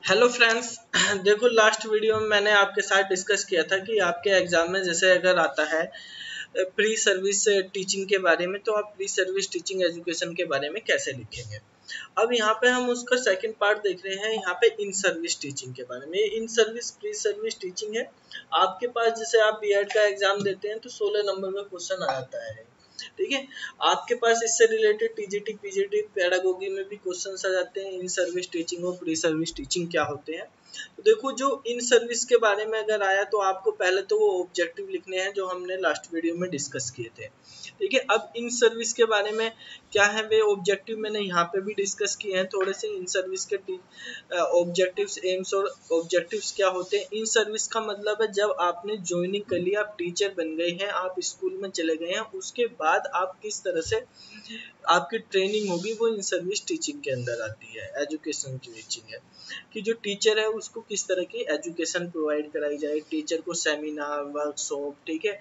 Hello friends. देखो, last video में मैंने आपके साथ डिस्कस किया था कि आपके एग्जाम में जैसे अगर आता है प्री सर्विस टीचिंग के बारे में, तो आप प्री सर्विस टीचिंग एजुकेशन के बारे में कैसे लिखेंगे। अब यहाँ पे हम उसका सेकंड पार्ट देख रहे हैं, यहाँ पे इन सर्विस टीचिंग के बारे में। In service pre service teaching है। आपके पास जैसे आप बीएड का एग्जाम देते हैं तो 16 नंबर का क्वेश्चन आ जाता है, ठीक है। आपके पास इससे रिलेटेड टीजीटी पीजीटी पेडागोगी में भी क्वेश्चंस आ जाते हैं, इन सर्विस टीचिंग और प्री सर्विस टीचिंग क्या होते हैं। तो देखो, जो इन सर्विस के बारे में अगर आया तो आपको पहले तो वो ऑब्जेक्टिव लिखने हैं जो हमने लास्ट वीडियो में डिस्कस किए थे, ठीक है। अब इन सर्विस के बारे में क्या है, वे ऑब्जेक्टिव मैंने यहाँ पे भी डिस्कस किए हैं थोड़े से। इन सर्विस के ऑब्जेक्टिव्स, एम्स और ऑब्जेक्टिव्स क्या होते हैं। इन सर्विस का मतलब है जब आपने ज्वाइनिंग कर लिया, आप टीचर बन गए हैं, आप स्कूल में चले गए हैं, उसके बाद आप किस तरह से आपकी ट्रेनिंग होगी, वो इन सर्विस टीचिंग के अंदर आती है। एजुकेशन की टीचिंग है कि जो टीचर है उसको किस तरह की एजुकेशन प्रोवाइड कराई जाए, टीचर को सेमिनार, वर्कशॉप, ठीक है,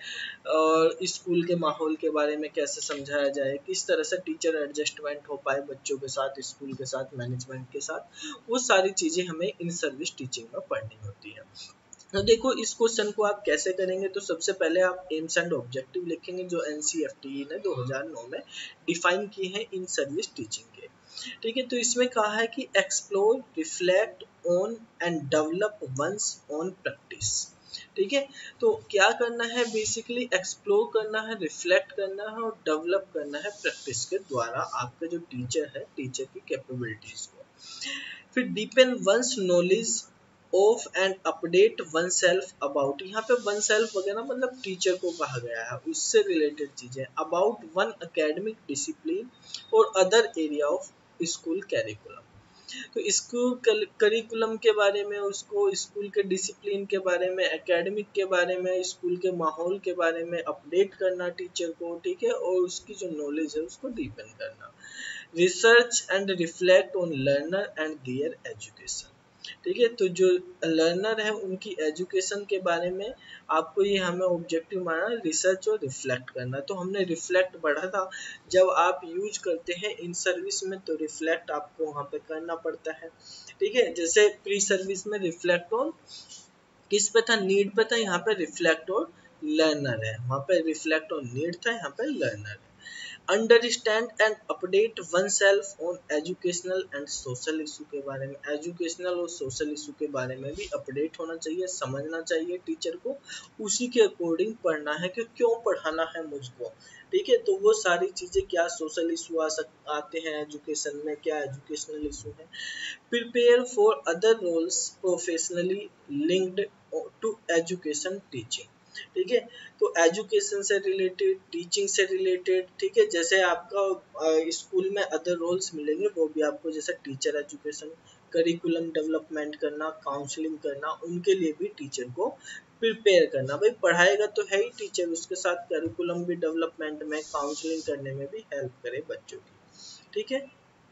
और स्कूल के माहौल के बारे में कैसे समझाया जाए, किस तरह से टीचर एडजस्टमेंट हो पाए बच्चों के साथ, स्कूल के साथ, मैनेजमेंट के साथ, वो सारी चीजें हमें इन सर्विस टीचिंग में पढ़नी होती है। तो देखो, इस क्वेश्चन को आप कैसे करेंगे, तो सबसे पहले आप एम्स एंड ऑब्जेक्टिव लिखेंगे जो एनसीईआरटी ने 2009 में डिफाइन किए हैं इन सर्विस टीचिंग के, ठीक है। तो इसमें कहा है कि explore, reflect on and develop one's on practice, ठीक है। तो क्या करना है, बेसिकली एक्सप्लोर करना है, रिफ्लेक्ट करना है और डेवलप करना है प्रैक्टिस के द्वारा आपका जो टीचर है, टीचर की कैपेबिलिटीज को। फिर deepen one's knowledge of and update one self about, यहाँ पे वन सेल्फ वगैरह मतलब टीचर को कहा गया है, उससे रिलेटेड चीजें, अबाउट वन एकेडमिक डिसिप्लिन और other area of school curriculum. तो स्कूल करिकुलम के बारे में, उसको स्कूल के डिसिप्लिन के बारे में, एकेडमिक के बारे में, स्कूल के माहौल के बारे में अपडेट करना टीचर को, ठीक है, और उसकी जो नॉलेज है उसको डीपन करना। Research and reflect on learner and their education, ठीक है। तो जो लर्नर है उनकी एजुकेशन के बारे में आपको ये हमें ऑब्जेक्टिव माना, रिसर्च और रिफ्लेक्ट करना। तो हमने रिफ्लेक्ट पढ़ा था, जब आप यूज करते हैं इन सर्विस में तो रिफ्लेक्ट आपको वहाँ पे करना पड़ता है, ठीक है। जैसे प्री सर्विस में रिफ्लेक्ट ऑन किस पे था, नीड पे था, यहाँ पे रिफ्लेक्ट ऑन लर्नर है, वहाँ पे रिफ्लेक्ट ऑन नीड था, यहाँ पे लर्नर है। Understand and update one self on educational and social issue के बारे में, एजुकेशनल और सोशल इशू के बारे में भी अपडेट होना चाहिए, समझना चाहिए टीचर को, उसी के अकॉर्डिंग पढ़ना है कि क्यों पढ़ाना है मुझको, ठीक है। तो वो सारी चीजें, क्या सोशल इशू आते हैं एजुकेशन में, क्या एजुकेशनल इशू है। Prepare for other roles professionally linked to education teaching, ठीक है। तो एजुकेशन से रिलेटेड, टीचिंग से रिलेटेड, ठीक है, जैसे आपका स्कूल में अदर रोल्स मिलेंगे वो भी आपको, जैसे टीचर एजुकेशन, करिकुलम डेवलपमेंट करना, काउंसलिंग करना, उनके लिए भी टीचर को प्रिपेयर करना। भाई पढ़ाएगा तो है ही टीचर, उसके साथ करिकुलम भी डेवलपमेंट में, काउंसलिंग करने में भी हेल्प करे बच्चों की, ठीक है।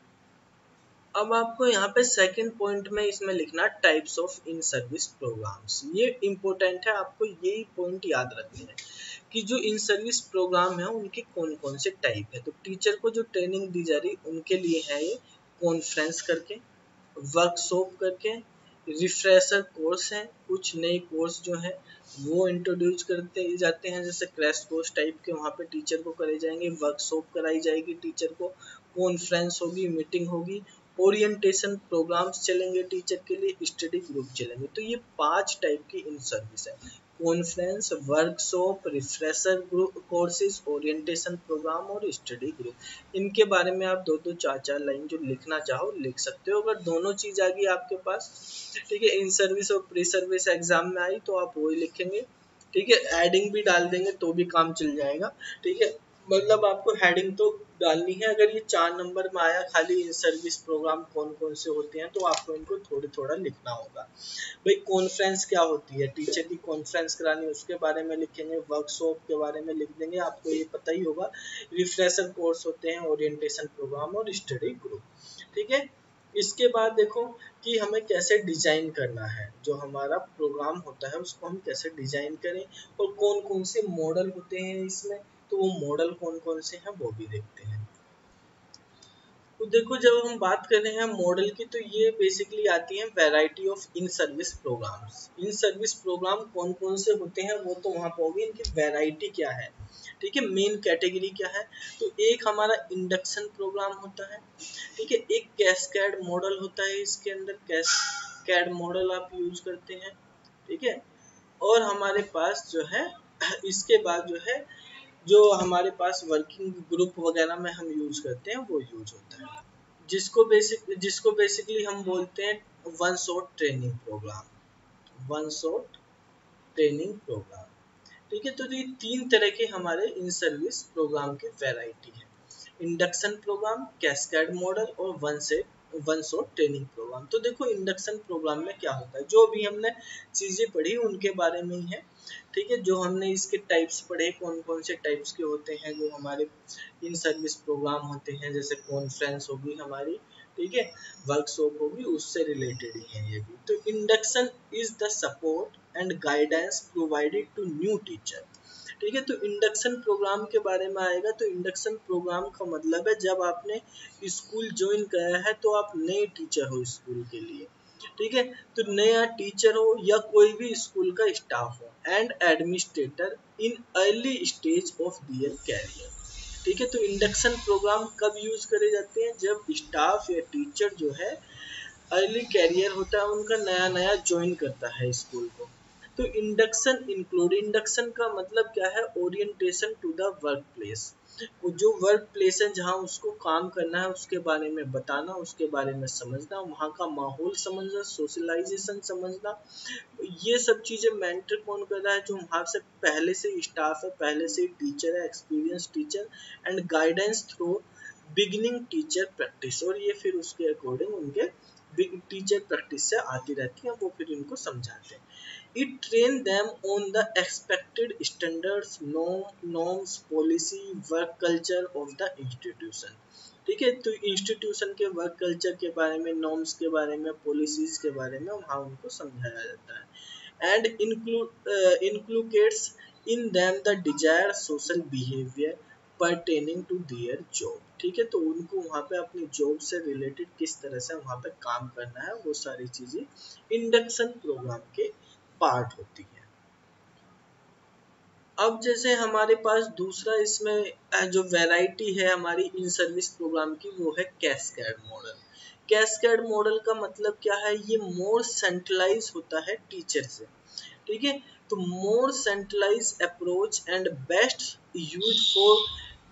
अब आपको यहाँ पे सेकंड पॉइंट में इसमें लिखना types of in service programmes. ये इम्पोर्टेंट है, आपको यही पॉइंट याद रखने हैं कि जो इन सर्विस प्रोग्राम है उनके कौन कौन से टाइप है। तो टीचर को जो ट्रेनिंग दी जा रही उनके लिए है ये कॉन्फ्रेंस करके, वर्कशॉप करके, रिफ्रेशर कोर्स है, कुछ नए कोर्स जो है वो इंट्रोड्यूस करते जाते हैं, जैसे क्रैश कोर्स टाइप के, वहाँ पे टीचर को करे जाएंगे, वर्कशॉप कराई जाएगी टीचर को, कॉन्फ्रेंस होगी, मीटिंग होगी, ओरिएंटेशन प्रोग्राम्स चलेंगे टीचर के लिए, स्टडी ग्रुप चलेंगे। तो ये 5 टाइप की इन सर्विस है, conference, workshop, refresher group courses, orientation programme और स्टडी ग्रुप। इनके बारे में आप 2-2, 4-4 लाइन जो लिखना चाहो लिख सकते हो। अगर दोनों चीज आ गई आपके पास, ठीक है, इन सर्विस और प्री सर्विस एग्जाम में आई तो आप वही लिखेंगे, ठीक है। हेडिंग भी डाल देंगे तो भी काम चल जाएगा, ठीक है। मतलब आपको हेडिंग तो डालनी है। अगर ये 4 नंबर में आया खाली इन सर्विस प्रोग्राम कौन कौन से होते हैं, तो आपको इनको थोड़ा थोड़ा लिखना होगा। भाई कॉन्फ्रेंस क्या होती है, टीचर की कॉन्फ्रेंस करानी, उसके बारे में लिखेंगे, वर्कशॉप के बारे में लिख देंगे, आपको ये पता ही होगा। रिफ्रेशर कोर्स होते हैं, ओरिएंटेशन प्रोग्राम और स्टडी ग्रुप, ठीक है। इसके बाद देखो कि हमें कैसे डिजाइन करना है, जो हमारा प्रोग्राम होता है उसको हम कैसे डिजाइन करें और कौन कौन से मॉडल होते हैं इसमें, तो वो मॉडल कौन कौन से हैं वो भी देखते हैं। तो देखो जब हम बात कर रहे हैं मॉडल की, तो ये बेसिकली आती है variety of in service programmes. In service programme कौन कौन से होते हैं वो तो वहाँ पर होगी, इनकी वैरायटी क्या है, ठीक है, मेन कैटेगरी क्या है। तो एक हमारा इंडक्शन प्रोग्राम होता है, ठीक है, एक कैस्केड मॉडल होता है, इसके अंदर कैस्केड मॉडल आप यूज करते हैं, ठीक है। और हमारे पास जो है इसके बाद जो है जो हमारे पास वर्किंग ग्रुप वगैरह में हम यूज करते हैं वो यूज होता है, जिसको बेसिकली हम बोलते हैं one shot training programme, one shot training programme, ठीक है। तो ये तीन तरह के हमारे इन सर्विस प्रोग्राम की वैरायटी है, इंडक्शन प्रोग्राम, कैस्केड मॉडल और वन शॉट ट्रेनिंग प्रोग्राम। तो देखो इंडक्शन प्रोग्राम में क्या होता है, जो भी हमने चीजें पढ़ी उनके बारे में ही है, ठीक है। जो हमने इसके टाइप्स पढ़े, कौन कौन से टाइप्स के होते हैं जो हमारे इन सर्विस प्रोग्राम होते हैं, जैसे कॉन्फ्रेंस होगी हमारी, ठीक है, वर्कशॉप होगी, उससे रिलेटेड ही है ये भी। तो induction is the support and guidance provided to new teacher, ठीक है। तो इंडक्शन प्रोग्राम के बारे में आएगा, तो इंडक्शन प्रोग्राम का मतलब है जब आपने स्कूल ज्वाइन किया है तो आप नए टीचर हो स्कूल के लिए, ठीक है। तो नया टीचर हो या कोई भी स्कूल का स्टाफ हो and administrator in early stage of their career, ठीक है। तो इंडक्शन प्रोग्राम कब यूज करे जाते हैं, जब स्टाफ या टीचर जो है अर्ली कैरियर होता है उनका, नया नया ज्वाइन करता है स्कूल को। तो इंडक्शन का मतलब क्या है, orientation to the work place, जो वर्क प्लेस है जहाँ उसको काम करना है उसके बारे में बताना, उसके बारे में समझना, वहाँ का माहौल समझना, सोशलाइजेशन समझना, ये सब चीजें मेंटर कौन कर रहा है, जो वहाँ से पहले से स्टाफ है, पहले से टीचर है, experience teacher, and guidance through beginning teacher practice, और ये फिर उसके अकॉर्डिंग उनके टीचर प्रैक्टिस से आती रहती है, वो फिर इनको समझाते हैं। It train them on the expected standards, norms, policy, work culture of the institution, ठीक है। तो इंस्टीट्यूशन के वर्क कल्चर के बारे में, नॉर्म्स के बारे में, पॉलिसीज के बारे में वहाँ उनको समझाया जाता है, and includes in them the desired social behavior pertaining to their job, ठीक है। तो उनको वहाँ पे अपनी जॉब से रिलेटेड किस तरह से वहाँ पे काम करना है, वो सारी चीजें इंडक्शन प्रोग्राम के पार्ट होती है। अब जैसे हमारे पास दूसरा इसमें जो वैरायटी है हमारी इन सर्विस प्रोग्राम की, वो है कैस्केड मॉडल। कैस्केड मॉडल का मतलब क्या है, ये मोर सेंट्रलाइज होता है टीचर से, ठीक है। तो more centralise approach and best use for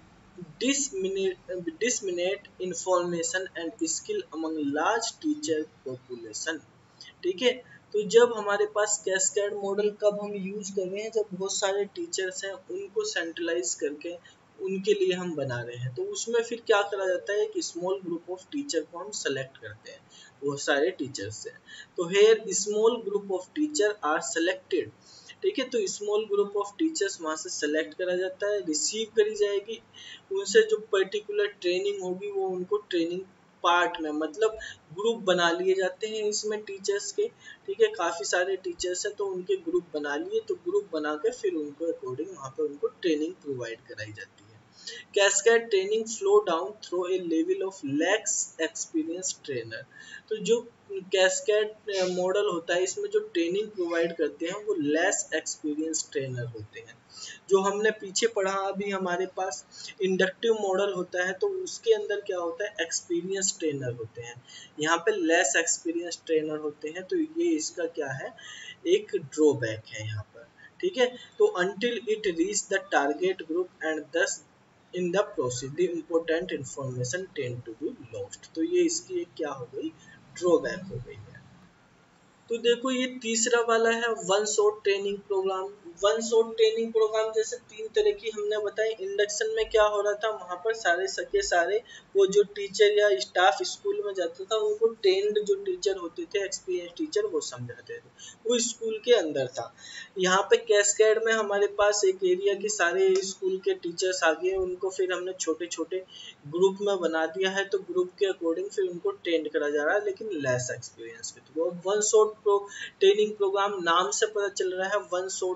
disseminate information and skill among large teacher population, ठीक है। तो जब हमारे पास कैस्केड मॉडल कब हम यूज कर रहे हैं, जब बहुत सारे टीचर्स हैं उनको सेंट्रलाइज करके उनके लिए हम बना रहे हैं, तो उसमें फिर क्या करा जाता है कि स्मॉल ग्रुप ऑफ टीचर को हम सेलेक्ट करते हैं बहुत सारे टीचर्स से। तो here small group of teacher are selected, ठीक है। तो स्मॉल ग्रुप ऑफ टीचर्स वहाँ से सेलेक्ट करा जाता है, रिसीव करी जाएगी, उनसे जो पर्टिकुलर ट्रेनिंग होगी वो उनको ट्रेनिंग पार्ट में, मतलब ग्रुप बना लिए जाते हैं इसमें टीचर्स के, ठीक है। काफ़ी सारे टीचर्स हैं तो उनके ग्रुप बना लिए, तो ग्रुप बना के फिर उनको अकॉर्डिंग वहाँ पे उनको ट्रेनिंग प्रोवाइड कराई जाती है। Cascade training flow down through a level of less experience trainer, तो जो कैस्केड मॉडल होता है इसमें जो ट्रेनिंग प्रोवाइड करते हैं वो लेस एक्सपीरियंस ट्रेनर होते हैं। जो हमने पीछे पढ़ा अभी हमारे पास इंडक्टिव मॉडल होता है, तो उसके अंदर क्या होता है, एक्सपीरियंस ट्रेनर होते हैं, यहाँ पे लेस एक्सपीरियंस ट्रेनर होते हैं। तो ये इसका क्या है, एक ड्रॉबैक है यहाँ पर, ठीक है। तो until it reach the target group and thus in the process the important information tend to be lost, तो ये इसकी एक क्या हो गई, ड्रॉबैक हो गई है। तो देखो ये तीसरा वाला है one shot training programme. One shot training programme जैसे तीन तरह की हमने बताई, इंडक्शन में क्या हो रहा था, वहां पर सारे सके सारे वो जो टीचर या स्टाफ स्कूल में जाता था उनको ट्रेंड जो टीचर होते थे, एक्सपीरियंस टीचर, वो समझाते थे, वो स्कूल के अंदर था। यहाँ पे कैस्केड में हमारे पास एक एरिया के सारे स्कूल के टीचर्स आ गए, उनको फिर हमने छोटे छोटे ग्रुप में बना दिया है, तो ग्रुप के अकॉर्डिंग फिर उनको ट्रेंड करा जा रहा है, लेकिन लेस एक्सपीरियंस के through. One shot training program नाम से पता चल रहा है वन शॉट है,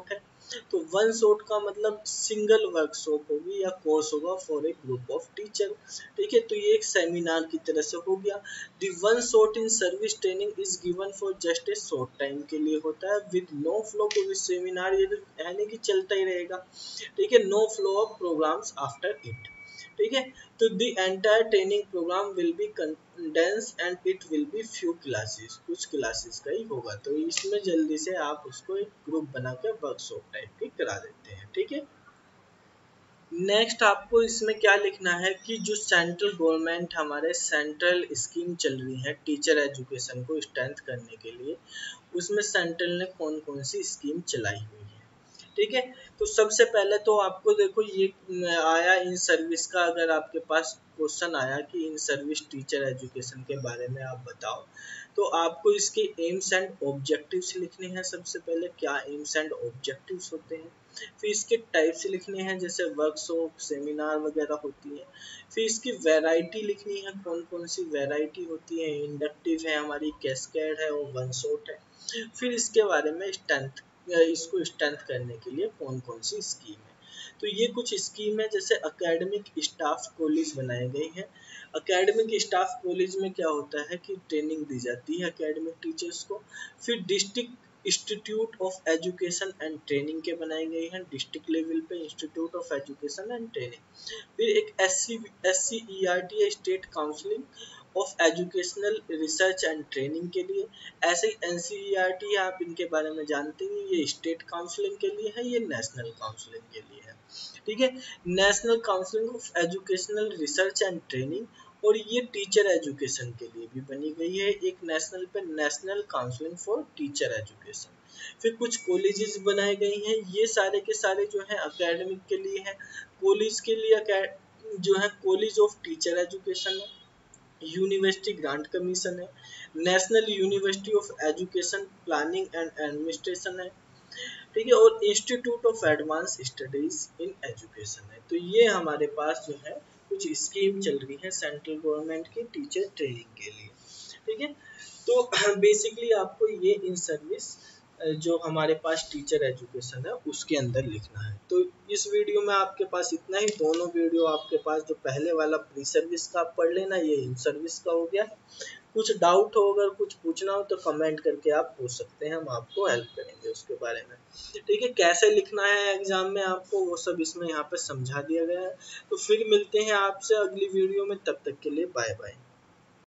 तो वन शॉट का मतलब सिंगल वर्कशॉप होगी या कोर्स होगा for a group of teacher. ठीक है, तो ये एक सेमिनार की तरह से हो गया। The one shot in service training is given for just a short time के लिए होता है with no flow to this seminar, ये तो यानी कि चलता ही रहेगा। ठीक है, no flow of programs after it. ठीक है, तो the entire training program will be condense and it will be few classes, कुछ क्लासेस का ही होगा। तो इसमें जल्दी से आप उसको एक ग्रुप बनाकर वर्कशॉप टाइप की करा देते हैं। ठीक है, नेक्स्ट आपको इसमें क्या लिखना है कि जो सेंट्रल गवर्नमेंट हमारे सेंट्रल स्कीम चल रही है टीचर एजुकेशन को स्ट्रेंथ करने के लिए, उसमें सेंट्रल ने कौन कौन सी स्कीम चलाई हुई है। ठीक है, तो सबसे पहले तो आपको देखो ये आया इन सर्विस का, अगर आपके पास क्वेश्चन आया कि इन सर्विस टीचर एजुकेशन के बारे में आप बताओ, तो आपको इसके एम्स एंड ऑब्जेक्टिव्स लिखने हैं। सबसे पहले क्या एम्स एंड ऑब्जेक्टिव्स होते हैं, फिर इसके टाइप्स लिखने हैं जैसे वर्कशॉप सेमिनार वगैरह होती है, फिर इसकी वैरायटी लिखनी है, कौन कौन सी वैरायटी होती है, इंडक्टिव है हमारी, कैस्केड है और वन शॉट है। फिर इसके बारे में स्ट्रेंथ, इसको स्ट्रेंथ करने के लिए कौन कौन सी स्कीम है। तो ये कुछ स्कीम है, जैसे एकेडमिक स्टाफ कॉलेज बनाए गए हैं। एकेडमिक स्टाफ कॉलेज में क्या होता है कि ट्रेनिंग दी जाती है एकेडमिक टीचर्स को। फिर district institute of education and training के बनाए गए हैं, डिस्ट्रिक्ट लेवल पे institute of education and training. फिर एक SCERT state counselling of educational research and training के लिए। ऐसे ही NCERT आप इनके बारे में जानते हैं, ये स्टेट काउंसलिंग के लिए है, ये नेशनल काउंसलिंग के लिए है। ठीक है, national counselling of educational research and training, और ये टीचर एजुकेशन के लिए भी बनी गई है, एक नेशनल पे national counselling for teacher education. फिर कुछ कॉलेजेस बनाए गए हैं, ये सारे के सारे जो है एकेडमिक के लिए है। कॉलेज के लिए जो है कॉलेज ऑफ टीचर एजुकेशन है, यूनिवर्सिटी ग्रांट कमीशन है, national university of education planning and administration है। ठीक है, और institute of advance studies in education है। तो ये हमारे पास जो है कुछ स्कीम चल रही है सेंट्रल गवर्नमेंट की टीचर ट्रेनिंग के लिए। ठीक है, तो बेसिकली आपको ये इन सर्विस जो हमारे पास टीचर एजुकेशन है उसके अंदर लिखना है। तो इस वीडियो में आपके पास इतना ही, दोनों वीडियो आपके पास जो पहले वाला प्री सर्विस का आप पढ़ लेना, ये इन सर्विस का हो गया। कुछ डाउट हो, अगर कुछ पूछना हो तो कमेंट करके आप पूछ सकते हैं, हम आपको हेल्प करेंगे उसके बारे में। ठीक है, कैसे लिखना है एग्जाम में आपको वो सब इसमें यहाँ पे समझा दिया गया है। तो फिर मिलते हैं आपसे अगली वीडियो में, तब तक के लिए बाय बाय।